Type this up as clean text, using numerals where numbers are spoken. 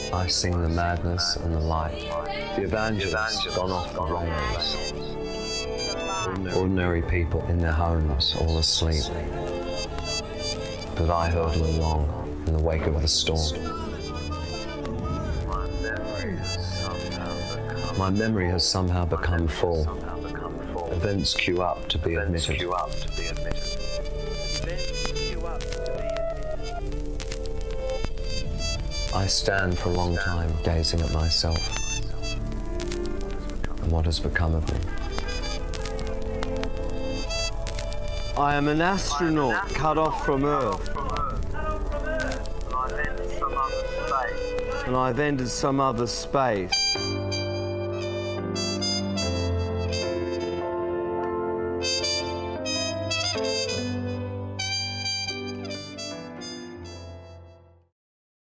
I sing the madness and the light. The evangelist's gone off the wrong ways. Ordinary people in their homes, all asleep. But I hurtle along in the wake of the storm. My memory has somehow become full. Events queue up to be admitted. I stand for a long time gazing at myself and what has become of me. I am an astronaut cut off from Earth. And I've entered some other space.